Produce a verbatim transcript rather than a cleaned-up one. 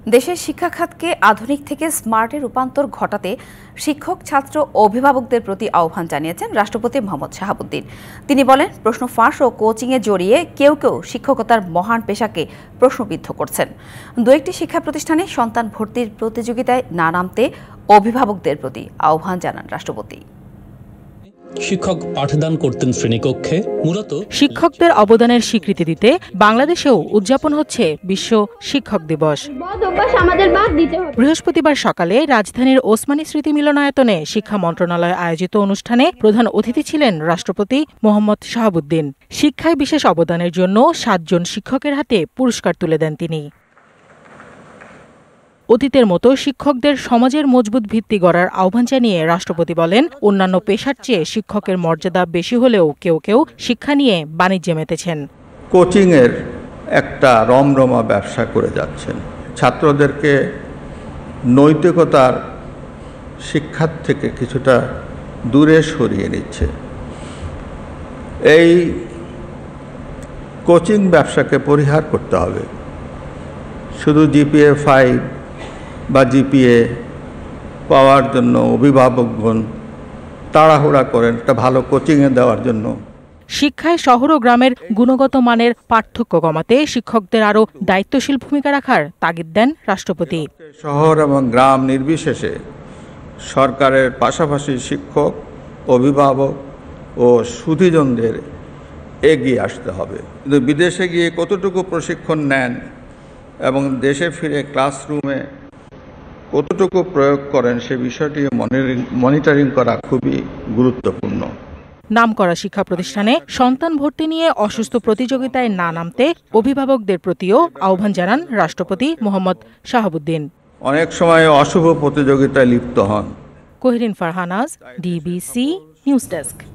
দেশের শিক্ষা খাতকে আধুনিক থেকে স্মার্টে রূপান্তর ঘটাতে শিক্ষক ছাত্র ও অভিভাবকদের প্রতি আহ্বান জানিয়েছেন রাষ্ট্রপতি মোহাম্মদ শাহাবুদ্দিন। তিনি বলেন, প্রশ্ন ফাঁস ও কোচিংয়ে জড়িয়ে কেউ কেউ শিক্ষকতার মহান পেশাকে প্রশ্নবিদ্ধ করছেন। দু একটি শিক্ষা প্রতিষ্ঠানে সন্তান ভর্তির প্রতিযোগিতায় না নামতে অভিভাবকদের প্রতি আহ্বান জানান রাষ্ট্রপতি। শিক্ষক পাঠদান করতেন শ্রেণীকক্ষে। মূলত শিক্ষকদের অবদানের স্বীকৃতি দিতে বাংলাদেশেও উদযাপন হচ্ছে বিশ্ব শিক্ষক দিবস। বৃহস্পতিবার সকালে রাজধানীর ওসমানী স্মৃতি মিলনায়তনে শিক্ষা মন্ত্রণালয় আয়োজিত অনুষ্ঠানে প্রধান অতিথি ছিলেন রাষ্ট্রপতি মোহাম্মদ শাহাবুদ্দিন। শিক্ষায় বিশেষ অবদানের জন্য সাতজন শিক্ষকের হাতে পুরস্কার তুলে দেন তিনি। অতীতের মতো শিক্ষকদের সমাজের মজবুত ভিত্তি গড়ার আহ্বান জানিয়ে রাষ্ট্রপতি বলেন, অন্যান্য পেশার চেয়ে শিক্ষকের মর্যাদা বেশি হলেও কেউ কেউ শিক্ষা নিয়ে বাণিজ্যে মেতেছেন। কোচিংয়ের একটা রমরমা ব্যবসা করে যাচ্ছেন, ছাত্রদেরকে নৈতিকতার শিক্ষার থেকে কিছুটা দূরে সরিয়ে নিচ্ছে। এই কোচিং ব্যবসাকে পরিহার করতে হবে। শুধু জিপিএ ফাইভ বা জিপিএ পাওয়ার জন্য অভিভাবকগণ তাড়াহুড়া করেন একটা ভালো কোচিংয়ে দেওয়ার জন্য। শিক্ষায় শহর ও গ্রামের গুণগত মানের পার্থক্য কমাতে শিক্ষকদের আরও দায়িত্বশীল ভূমিকা রাখার তাগিদ দেন রাষ্ট্রপতি। শহর এবং গ্রাম নির্বিশেষে সরকারের পাশাপাশি শিক্ষক, অভিভাবক ও সুধীজনদের এগিয়ে আসতে হবে। কিন্তু বিদেশে গিয়ে কতটুকু প্রশিক্ষণ নেন এবং দেশে ফিরে ক্লাসরুমে কতটুকু প্রয়োগ করেন সে বিষয়টি মনিটরিং করা খুবই গুরুত্বপূর্ণ। নামকরা শিক্ষা প্রতিষ্ঠানে সন্তান ভর্তি নিয়ে অসুস্থ প্রতিযোগিতায় না নামতে অভিভাবকদের প্রতিও আহ্বান জানান রাষ্ট্রপতি মোহাম্মদ শাহাবুদ্দিন। অনেক সময় অশুভ প্রতিযোগিতায় লিপ্ত হন। Kohirin Farhanaz, DBC news desk.